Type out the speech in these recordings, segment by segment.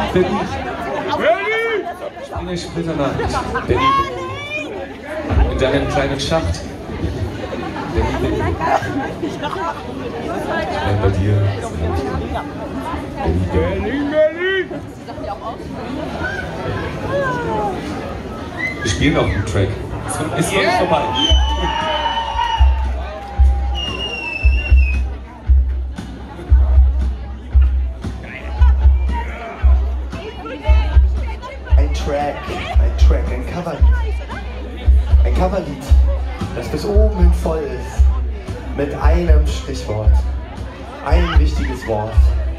Berlin. In der Splitternacht. Berlin. In deinem kleinen Schacht. Berlin. Nein, bei dir. Berlin, Berlin. Wir spielen noch einen Track. Ist noch nicht vorbei. Ein Coverlied. Ein Coverlied, das bis oben hin voll ist. Mit einem Stichwort. Ein wichtiges Wort.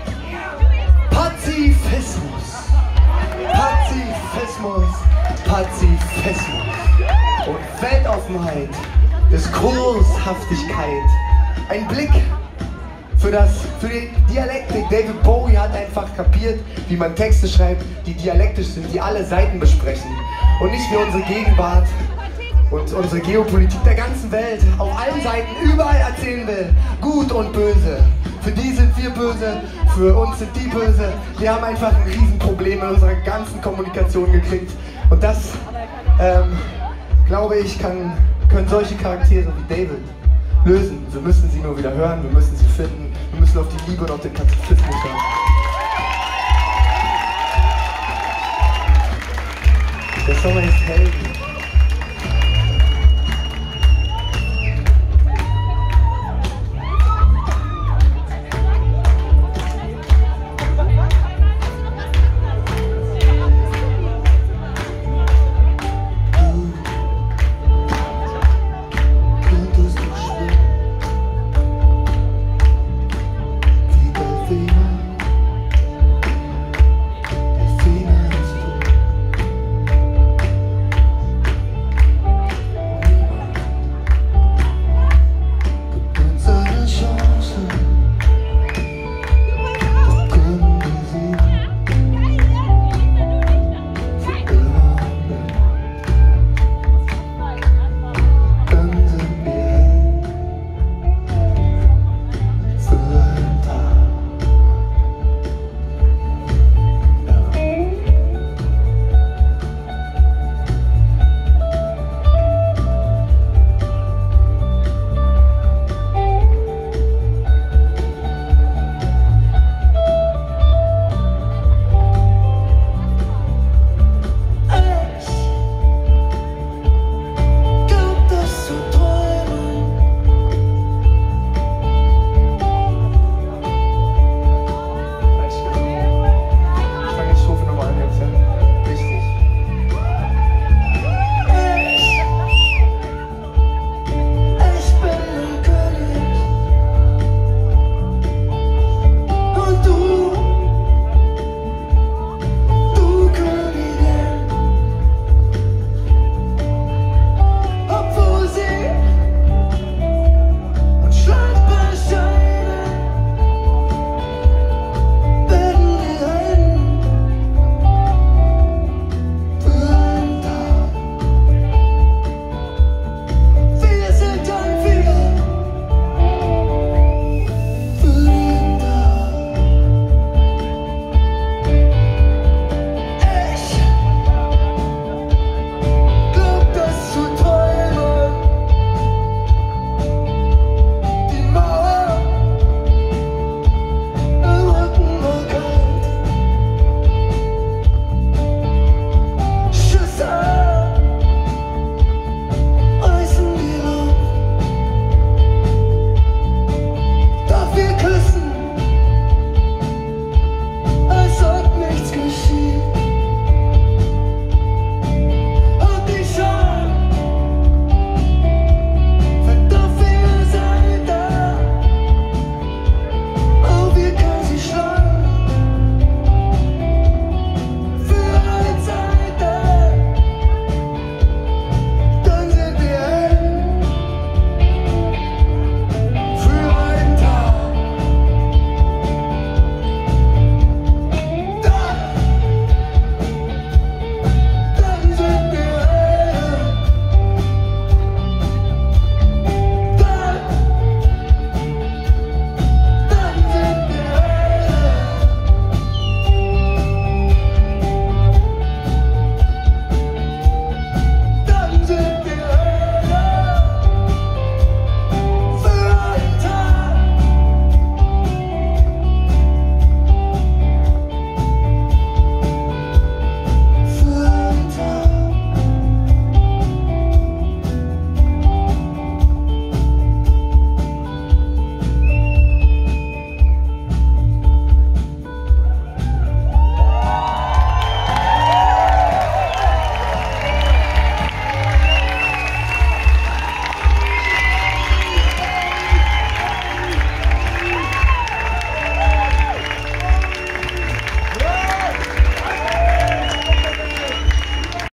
Pazifismus. Pazifismus. Pazifismus. Und Weltoffenheit. Diskurshaftigkeit. Ein Blick für die Dialektik. David Bowie hat einfach kapiert, wie man Texte schreibt, die dialektisch sind, die alle Seiten besprechen. Und nicht wie unsere Gegenwart und unsere Geopolitik der ganzen Welt auf allen Seiten überall erzählen will. Gut und böse. Für die sind wir böse, für uns sind die böse. Wir haben einfach ein Riesenproblem in unserer ganzen Kommunikation gekriegt. Und das, glaube ich, können solche Charaktere wie David lösen. Wir müssen sie nur wieder hören, wir müssen sie finden, wir müssen auf die Liebe und auf den Pazifismus hören. Der Song heißt Helden.